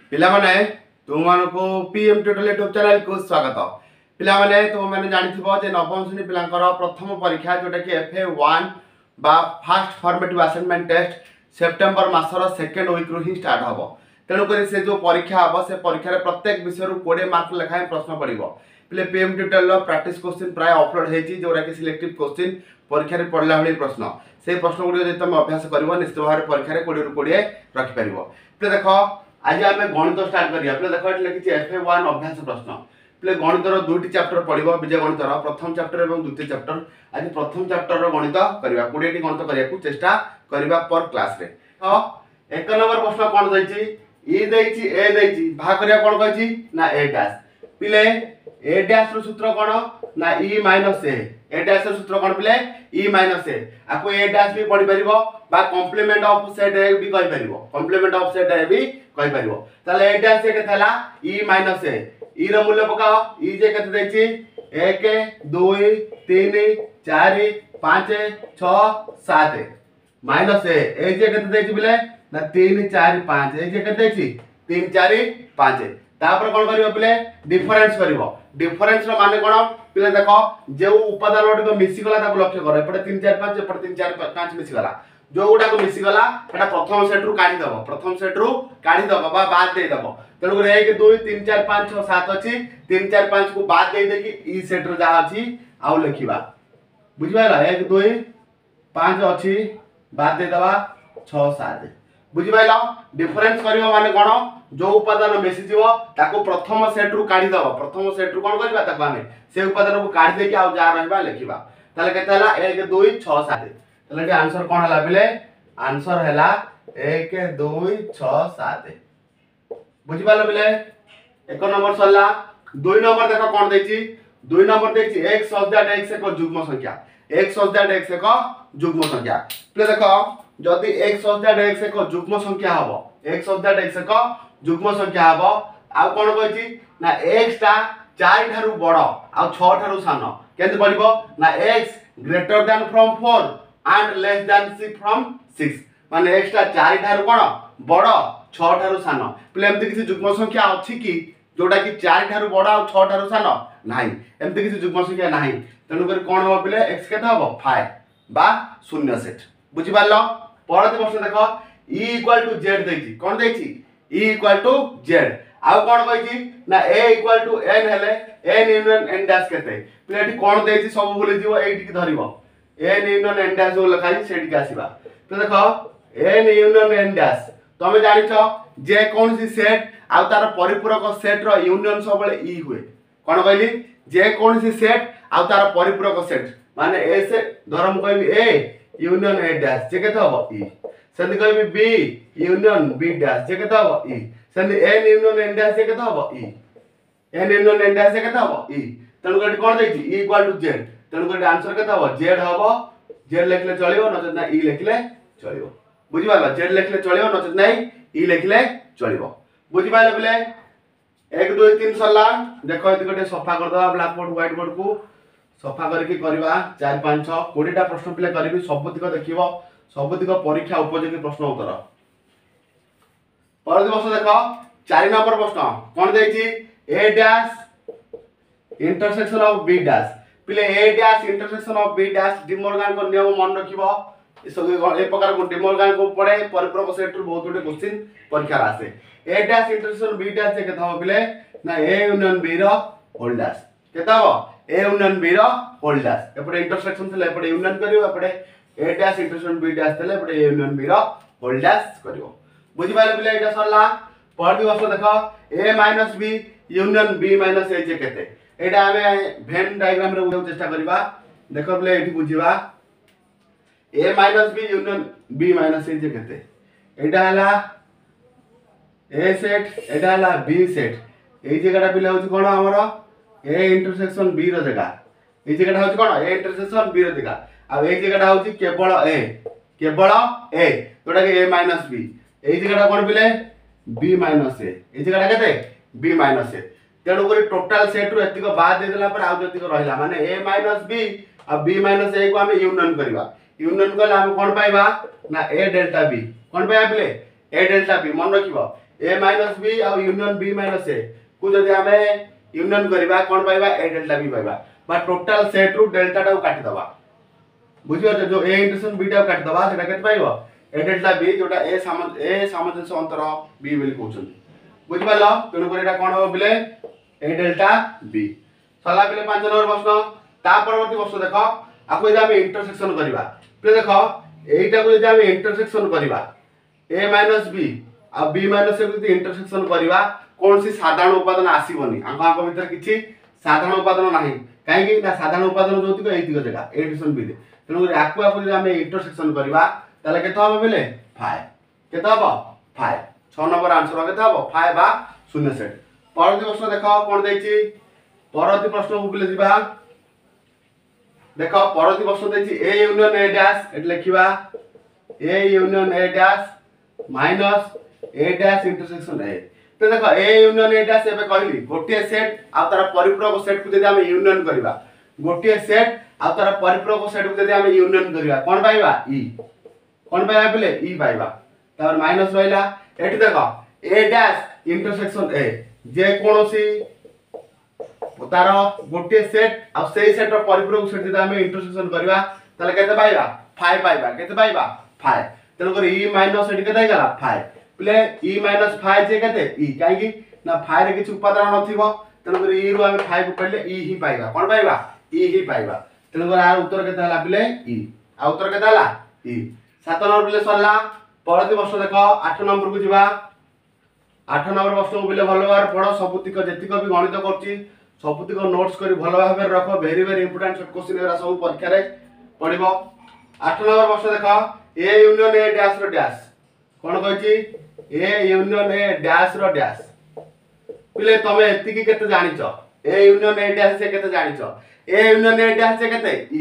पिला माने तुमको पीएम ट्यूटोरियल यूट्यूब चैनल को स्वागत। पिला माने तुमने जानिथिबो जे नवम श्रेणी पिलांकर प्रथम परीक्षा जोटा कि FA1 बा fast formative assignment test September मासर सेकेंड वीक रु ही स्टार्ट हबो। तेणु करी से जो परीक्षा हबो से परीक्षा रे प्रत्येक विषय रु 20 मार्क लेखाय प्रश्न पड़िबो। पिले पीएम ट्यूटोरियल प्रैक्टिस क्वेश्चन प्राय अपलोड हेची जोरा कि सिलेक्टिव क्वेश्चन परीक्षा रे पढ़ला भली प्रश्न से प्रश्न गुडी जे तुम अभ्यास करबो निश्चित भाव परीक्षा रे 20 रु 20 रखि परिबो। पिले देखो आज आम गणित स्टार्ट करिया। पे देखो एट लिखी FA1 अभ्यास प्रश्न। पे गणितर दुईटी चैप्टर पढ़िबो बीज गणितर प्रथम चैप्टर एवं द्वितीय चैप्टर। आज प्रथम चैप्टर रो गणित करिया 20 टी गणित करिया को चेष्टा करिबा पर क्लास रे। तो एक नंबर प्रश्न कोन दैछि ई दैछि ए दैछि भाग करिया कोन कहछि ना ए डैश। पिले ए डैश रो सूत्र कोन ना ई माइनस ए डैश रो सूत्र कोन पिले ई माइनस ए आको ए डैश भी पढ़ि परिबो बा कॉम्प्लीमेंट ऑफ सेट ए भी कहि परिबो कॉम्प्लीमेंट ऑफ सेट ए भी कहि परिबो। ताले ए डैश के थला ई माइनस ए ई रो मूल्य पकाओ ई जे कते दैछि 1 2 3 4 5 6 7 माइनस ए जे कते दैछि बिले ना 3 4 5 ए जे कते दैछि 3 4 5 तापर कोन करियो पिले डिफरेंस करियो। डिफरेंस रो माने कोन पिले देखो जे उपादान गुडी मिसी गला ताको लक्ष्य करो एपटे 3 4 5 एपटे 3 4 5 मिसी गला जो गुडा को मिसी गला एटा प्रथम सेट रु काढी दबो प्रथम सेट रु काढी दबो बा बाद दे दबो। तेनु करे 1 2 3 4 5 6 7 अछि 3 4 5 को बाद दे दे कि ई सेट रो जा अछि आउ लिखिबा बुझिबाला 1 2 5 अछि बाद दे दबा 6 7 बुझिबाला। डिफरेंस करियो माने कोन जो उपादान मिसी जीवो ताको प्रथम सेट रु काढी दबो प्रथम सेट रु कोन करबा ताको आमे से उपादान को काढी दे कि आउ जा रहबा लिखिबा। ताले केते हला 1 2 6 7 ताले आंसर कोन हला बिले आंसर हला 1 2 6 7 बुझिबाला बिले। एक नंबर सरला। 2 नंबर देखो कोन दैछि 2 नंबर दैछि x सब्जेक्ट x एक जुग्म संख्या x सब्जेक्ट x एक जुग्म संख्या। प्ले देखो जदी x सब्जेक्ट x एक जुग्म संख्या हबो x सब्जेक्ट x एक जुग्म संख्या हबो आ कोन कहछि ना x ता 4 ठारु बडो आ 6 ठारु सानो केते पडिबो ना x greater than from 4 and less than 6 from 6 माने x ता 4 ठारु कोन बडो 6 ठारु सानो। प्ले एमति किसी जुग्म संख्या अछि कि जोटा कि 4 ठारु बडो आ 6 ठारु सानो नाही एमति किसी जुग्म संख्या नाही। तेनु कर कोन हो पिले x केते हबो 5 बा शून्य सेट बुझि पारलो। परत प्रश्न देखो e = z दैछि कोन दैछि e = z आउ कोन कहछि ना a = n हेले n यूनियन n डैश केते पिले एठी कोन दैछि सब भूली जीवो एठी की धरिबो n यूनियन n डैश जो लखाइ सेठी का आसीबा। तो देखो n यूनियन n डैश तमे जानिछो जे कोनसी सेट आ तार परिपूरक सेट रो यूनियन सबले e हुए कोन कहली जे कोनसी सेट आ तार परिपूरक सेट माने a से धरम कहबी a यूनियन a डैश जे केते हबो e सेंदी कहबी b यूनियन b डैश जे केते हबो e सेंदी n यूनियन n डैश जे केते हबो e n union n dash जे केते हबो e। तेनु कटी कोन दैछि e = z तेनु कटी आंसर केते हबो z हबो z लिखले चलिबो नचेत ना e लिखले चलिबो बुझि पालो z लिखले चलिबो नचेत ना e लिखले चलिबो बुझि पालो बिले। 1 2 3 सरला देखो एति गटे सफा कर दबा ब्लैक बोर्ड व्हाइट बोर्ड को सफा करके करबा 4 5 6 20 टा प्रश्न पिले करबी सबतिक देखिबो सबतिक परीक्षा उपयोगी प्रश्न उत्तर। परदी प्रश्न देखो 4 नंबर प्रश्न कोन दैछि a dash intersection of b dash पिले a dash intersection of b dash De Morgan को नियम मन रखिबो ए सब ए प्रकार को डिमोर्गन को पढ़े परिपूरक सेट रु बहुत गुटे क्वेश्चन परीक्षा आसे। a dash intersection b dash केते हो पिले ना a यूनियन b रो होल डैश केते हो a यूनियन b रो होल डैश एपटे इंटरसेक्शन थले एपटे यूनियन करियो एपटे a dash intersection b dash थले एपटे a यूनियन b रो होल डैश करियो बुझि पाले पिले एटा सरला। परदी वर्ष देखो a - b union b - a जे केते एटा हमें वेन डायग्राम रे बुझाउ चेष्टा करबा देखो पिले एठी बुझिबा a - b union b - a जे केते एटा हला a सेट एटा हला b सेट ए जगहटा पिले होची कोन हमरो a इंटरसेक्शन b रो जगह ए जगहटा होची कोन a इंटरसेक्शन b रो जगह आ ए जगहटा होची केवल a जोटा कि a - b ए जगहटा कोन पिले b - a ए जगहटा केते b - a तेणु करी टोटल सेट रु एतिक बाद दे देला पर आउ जतिक रहिला माने a - b uh b - a को हमें यूनियन करबा यूनियन करले हम कोन पाइबा ना a डेल्टा b कोन पाइबा पिले a डेल्टा b मन रखिबो ए माइनस बी आ यूनियन बी माइनस ए को जदि आमे यूनियन करबा कोन पाइबा ए डेल्टा बी पाइबा बा टोटल सेट रु डेल्टा टा काटि दबा बुझियो जो ए इंटरसेक्शन बी टा काटि दबा सेटा केते पाइबो ए डेल्टा बी जोटा ए सामंजस्य अंतर बी बोली कहउछन बुझि पालो तेनु कर एटा कोन हो बिले ए डेल्टा बी सला बिले 5 नंबर प्रश्न ता परवर्ती प्रश्न देखो आको जे आमे इंटरसेक्शन करबा पे देखो एटा को जे आमे इंटरसेक्शन करबा ए माइनस बी आ बी माइनस ए को इंटरसेक्शन करबा कौन सी साधारण उपादान आसीबनी आंको भीतर किछि साधारण उपादान नाही काहे कि ना साधारण उपादान जोतिक एतिक जगह ए डिविजन बी तेनु आको जे आमे इंटरसेक्शन करबा ताले केतो हबो बेले 5 केतो हबो 5 6 नंबर आंसर केतो हबो 5 बा शून्य सेट परवर्ती प्रश्न देखो कोन दैछि परवर्ती प्रश्न को बिले दिबा देखो परवर्ती प्रश्न दैछि ए यूनियन ए डैश एट लिखिबा A union A dash minus A dash intersection A तो देखो ए यूनियन ए डैश एबे कहली गोटे सेट आ तार परिपूरक सेट को जदि हम यूनियन करबा गोटे सेट आ तार परिपूरक सेट को जदि हम यूनियन करबा कोन पाइबा ई कोन पाइबा बेले ई पाइबा तार माइनस रहिला एठी देखो ए डैश इंटरसेक्शन ए जे कोनोसी तार गोटे सेट आ सेई सेट रो परिपूरक सेट जदि हम इंटरसेक्शन करबा ताले केते पाइबा 5 पाइबा केते पाइबा 5 तेनु कर ई माइनस एठी केते गला 5 प्ले ई माइनस 5 जे केते ई काहे कि ना 5 रे किछ उपादान नथिबो तेनु कर ई रो हम 5 को पडले ई ही पाइबा कोन पाइबा ई ही पाइबा तेनु कर आर उत्तर केते हला प्ले ई आ उत्तर केते हला ई 7 नंबर प्ले सरला परवर्ती प्रश्न देखो 8 नंबर को जिबा 8 नंबर प्रश्न को बिले भलो बार पढो सबुतिक जेतिक भी गणित करछि सबुतिक नोट्स करी भलो भाबे रखो very very important short question एरा सब परीक्षा रे पढिबो 8 नंबर प्रश्न देखो ए यूनियन ए डैश रो डैश कोन कहछि ए यूनियन ए डैश रो डैश पिले तमे एतिकी केते जानिचो ए यूनियन ए डैश से केते जानिचो ए यूनियन ए डैश से केते ई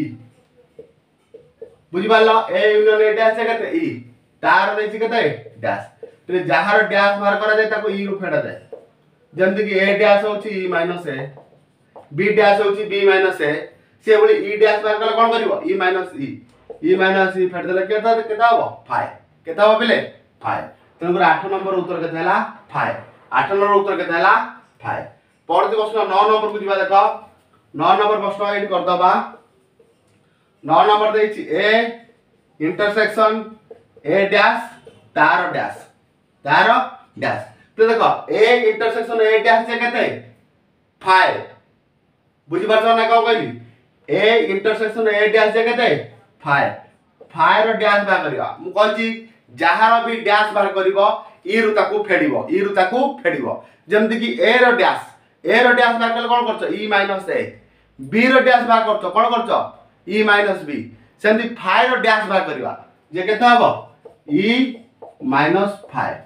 बुझि पालो ए यूनियन ए डैश से केते ई तार देछि केते डैश तो जहार डैश बाहर करा जाय ताको ई रु फेडा जाय जंदि कि ए डैश होछि E minus A B dash होछि बी माइनस ए से बोली ई डैश बाहर कला कोन करिवो ई माइनस ई फेड देले केता केता हो 5 केता हो बेले 5 तेनु 8 नंबर उत्तर केते हला 5 8 नंबर उत्तर केते हला 5 परवर्ती प्रश्न 9 नंबर को दिबा देखो 9 नंबर प्रश्न एड कर दबा 9 नंबर देछि ए इंटरसेक्शन ए डैश तार डैश तो देखो ए इंटरसेक्शन ए डैश जे केते 5 बुझि पाछो ना का कहली ए इंटरसेक्शन ए डैश जे केते 5 रो डैश बा करिया मु कहछि जहार भी डैश बाहर करिवो ई रु ताकू फेडिवो जेमति कि ए रो डैश बाहर कले कोन करछो ई माइनस ए बी रो डैश बाहर करछो कोन करछो ई माइनस बी सेमति 5 रो डैश बाहर करिवा जे केता हबो ई माइनस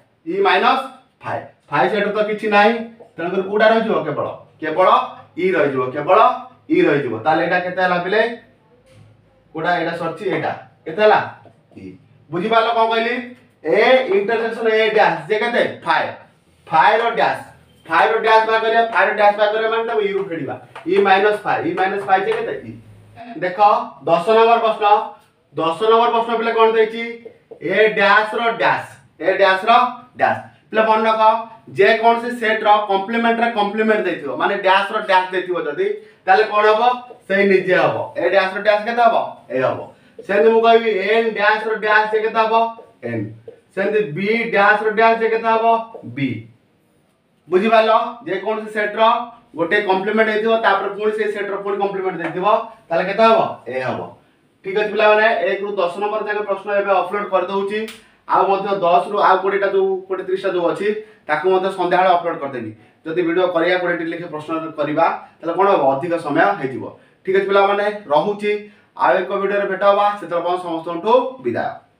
5 5 सेट तो किछि नाही तन कर कोडा रहि जो केवल ई रहि जो ताले एटा केते हला बिले कोडा एटा सरछि एटा केते हला ई बुझि पालो को कहली ए इंटरसेक्शन ए डैश जे केते 5 रो डैश बा करिया 5 रो डैश बा करिया माने त ई रु फेडिबा ई माइनस 5 जे केते ई देखो 10 नंबर प्रश्न पिले कोन देछि ए डैश रो डैश पिले मन रखो जे कोन से सेट रो कॉम्प्लीमेंट देथियो माने डैश रो डैश देथियो जदी ताले कोन हबो सेही निजे हबो ए डैश रो डैश केते हबो ए हबो सेंद मु कहबी एन डैश रो डैश से केते हबो एन सेंद बी डैश रो डैश से केते हबो बी बुझि पालो जे कोन से सेट रो गोटे कॉम्प्लीमेंट देथियो तापर पुणी से सेट रो पुणी कॉम्प्लीमेंट देथियो ताले केते हबो ए हबो ठीक अछि पिला माने 1 रु 10 नंबर जाके प्रश्न एबे अपलोड कर दउची आ मध्य 10 रु आ 20 टा जो 30 टा जो अछि ताकू मध्य संध्याळ अपलोड कर देबी जदि वीडियो करिया 20 लिखे प्रश्न करबा तले कोन अधिक समय हेजिवो ठीक अछि पिला माने रहूची आ एक वीडियो रे भेटाबा सेतर समस्त विदाय।